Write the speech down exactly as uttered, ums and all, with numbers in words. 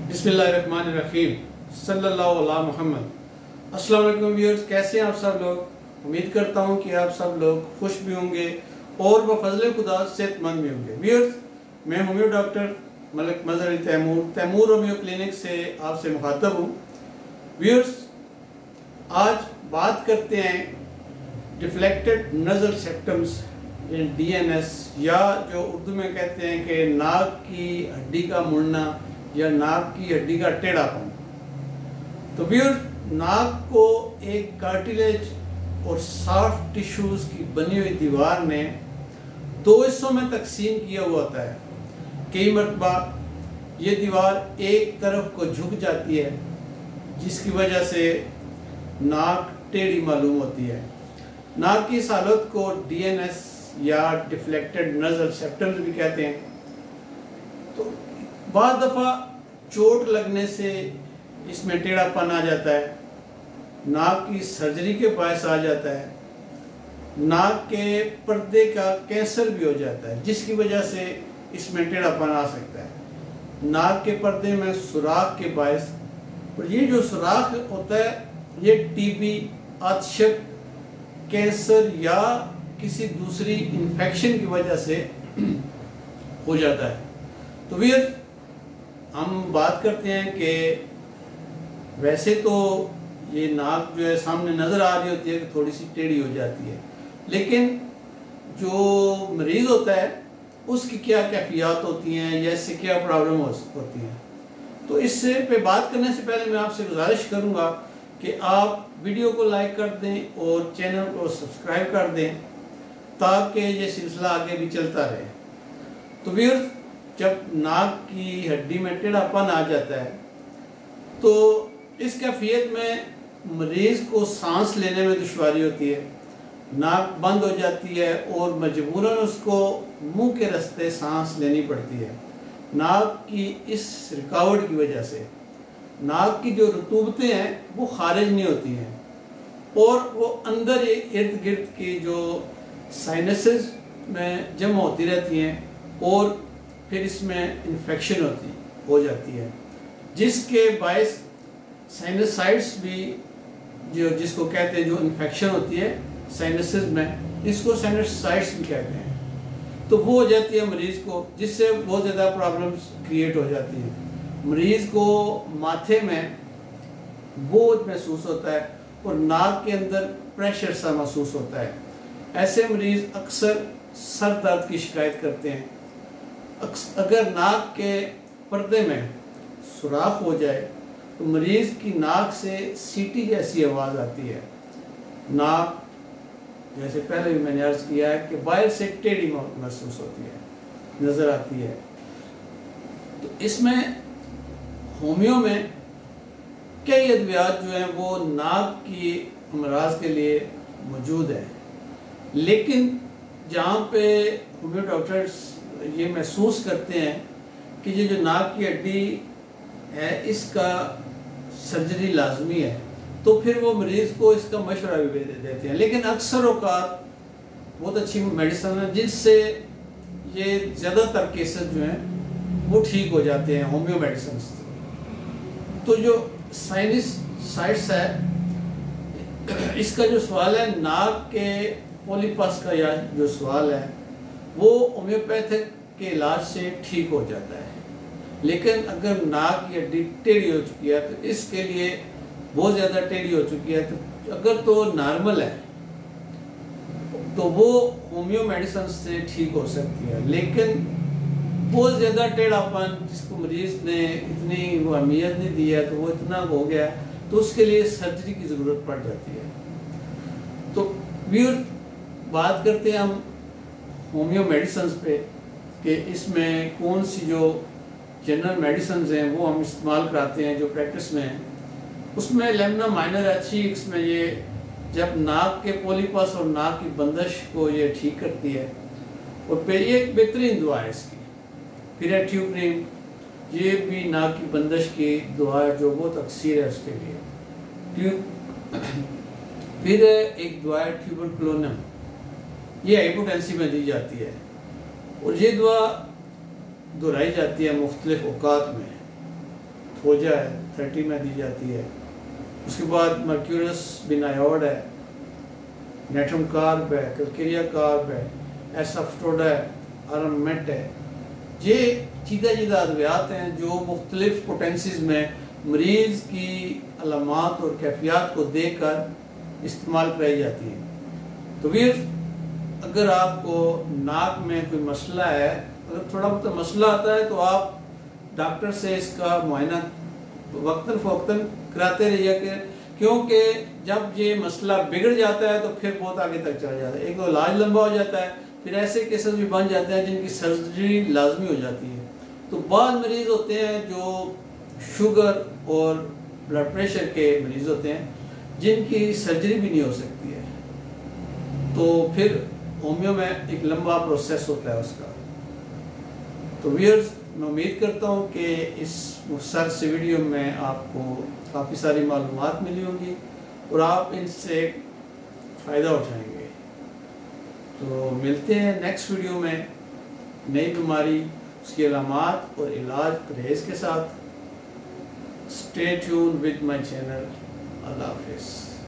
बिस्मिल्लाहिर्रहमानिर्रहीम सल्लल्लाहु अला मुहम्मद। अस्सलाम वालेकुम व्यूअर्स, कैसे हैं आप सब लोग। उम्मीद करता हूं कि आप सब लोग खुश भी होंगे और बफज़ल खुदा सेहतमंद भी होंगे। व्यूअर्स, मैं homeo doctor Malik Mazhar Taimur Taimur homeo clinic से आपसे मुखातब हूँ। व्यूअर्स, आज बात करते हैं deflected nasal septums D N S, या जो उर्दू में कहते हैं कि नाक की हड्डी का मुड़ना या नाक की हड्डी का टेढ़ापन। तो व्यूअर्स, नाक को एक कार्टिलेज और सॉफ्ट टिश्यूज की बनी हुई दीवार ने दो हिस्सों में तकसीम किया हुआ होता है। कई मरतबा ये दीवार एक तरफ को झुक जाती है, जिसकी वजह से नाक टेढ़ी मालूम होती है। नाक की इस हालत को डी एन एस या डिफ्लेक्टेड नज़ल सेप्टम्स भी कहते हैं। तो बाद दफ़ा चोट लगने से इसमें टेढ़ापन आ जाता है, नाक की सर्जरी के बायस आ जाता है, नाक के पर्दे का कैंसर भी हो जाता है, जिसकी वजह से इसमें टेढ़ापन आ सकता है। नाक के पर्दे में सुराख के बायस, और ये जो सुराख होता है ये टीबी, आतिशक, कैंसर या किसी दूसरी इन्फेक्शन की वजह से हो जाता है। तो फिर हम बात करते हैं कि वैसे तो ये नाक जो है सामने नज़र आ रही होती है कि थोड़ी सी टेढ़ी हो जाती है, लेकिन जो मरीज़ होता है उसकी क्या कैफियत होती हैं या इससे क्या प्रॉब्लम होती हैं। तो इससे पे बात करने से पहले मैं आपसे गुजारिश करूंगा कि आप वीडियो को लाइक कर दें और चैनल को सब्सक्राइब कर दें, ताकि ये सिलसिला आगे भी चलता रहे। तो व्यूअर्स, जब नाक की हड्डी में टेढ़ापन आ जाता है तो इस कैफियत में मरीज़ को सांस लेने में दुश्वारी होती है, नाक बंद हो जाती है और मजबूरन उसको मुंह के रास्ते सांस लेनी पड़ती है। नाक की इस रुकावट की वजह से नाक की जो रतूबतें हैं वो खारिज नहीं होती हैं और वो अंदर इर्द गिर्द की जो साइनसेस में जमा होती रहती हैं और फिर इसमें इन्फेक्शन होती हो जाती है, जिसके बायस साइनसाइड्स भी जो जिसको कहते हैं, जो इन्फेक्शन होती है साइनसेस में, इसको साइनसाइड्स भी कहते हैं। तो वो हो जाती है मरीज़ को, जिससे बहुत ज़्यादा प्रॉब्लम्स क्रिएट हो जाती हैं। मरीज़ को माथे में बोझ महसूस होता है और नाक के अंदर प्रेशर सा महसूस होता है। ऐसे मरीज़ अक्सर सर दर्द की शिकायत करते हैं। अगर नाक के पर्दे में सुराख हो जाए तो मरीज़ की नाक से सीटी जैसी आवाज़ आती है। नाक, जैसे पहले भी मैंने अर्ज़ किया है, कि बाहर से टेढ़ी महसूस होती है, नज़र आती है। तो इसमें होमियो में कई अद्वियात जो हैं वो नाक की अमराज के लिए मौजूद हैं, लेकिन जहाँ पे होमियो डॉक्टर्स ये महसूस करते हैं कि ये जो नाक की हड्डी है इसका सर्जरी लाजमी है, तो फिर वो मरीज़ को इसका मशवरा भी दे देते हैं। लेकिन अक्सर औकात बहुत अच्छी मेडिसिन है जिससे ये ज़्यादातर केसेस जो हैं वो ठीक हो जाते हैं होम्यो मेडिसिन से। तो जो साइनस साइट्स है, इसका जो सवाल है, नाक के पॉलीपस का या जो सवाल है वो होम्योपैथिक के इलाज से ठीक हो जाता है। लेकिन अगर नाक की हड्डी टेढ़ी हो चुकी है, तो इसके लिए बहुत ज़्यादा टेढ़ी हो चुकी है, तो अगर तो नॉर्मल है तो वो होम्यो मेडिसिन से ठीक हो सकती है। लेकिन बहुत ज़्यादा टेढ़ापन जिसको मरीज़ ने इतनी वो अहमियत नहीं दी है, तो वो इतना हो गया, तो उसके लिए सर्जरी की ज़रूरत पड़ जाती है। तो व्यूअर, बात करते हैं हम होम्यो मेडिसिन पे कि इसमें कौन सी जो जनरल मेडिसिन हैं वो हम इस्तेमाल कराते हैं जो प्रैक्टिस में हैं। उसमें लेमना माइनर एथ्रिक्स में ये जब नाक के पॉलीपस और नाक की बंदिश को ये ठीक करती है, और पे ये एक बेहतरीन दवा है इसकी। फिर है ट्यूब्रीम, ये भी नाक की बंदिश की दवा है जो बहुत अक्सर है उसके लिए। फिर एक दवा है ट्यूबरक्लोनम, ये हाइपोटेंसी में दी जाती है और ये दवा दोहराई जाती है मुख्तलिफ औकात में। फोजा है थर्टी में दी जाती है। उसके बाद मर्क्यूरस बिनायोड है, नेट्रम कार्ब है, कैलकेरिया कार्ब है, एसाफ्टोडा है, आरमेट है। ये चीदा चीदा अद्वियात हैं जो मुख्तलिफ पोटेंसीज में मरीज़ की अलामात और कैफियत को देखकर इस्तेमाल कराई जाती है। तो फिर अगर आपको नाक में कोई मसला है, अगर थोड़ा बहुत मसला आता है तो आप डॉक्टर से इसका मुआयना वक्तन फ़वक्तन कराते रहिए, क्योंकि जब ये मसला बिगड़ जाता है तो फिर बहुत आगे तक चला जाता है। एक तो इलाज लंबा हो जाता है, फिर ऐसे केसेस भी बन जाते हैं जिनकी सर्जरी लाजमी हो जाती है। तो बाद मरीज़ होते हैं जो शुगर और ब्लड प्रेशर के मरीज़ होते हैं जिनकी सर्जरी भी नहीं हो सकती है, तो फिर होम्यो में एक लंबा प्रोसेस होता है उसका। तो व्यूअर्स, मैं उम्मीद करता हूँ कि इस मुख्तसर से वीडियो में आपको काफ़ी सारी मालूमात मिली होंगी और आप इनसे फ़ायदा उठाएंगे। तो मिलते हैं नेक्स्ट वीडियो में नई बीमारी, उसकी अलामात और इलाज परहेज़ के साथ। Stay tune with my channel. अल्लाह हाफिज़।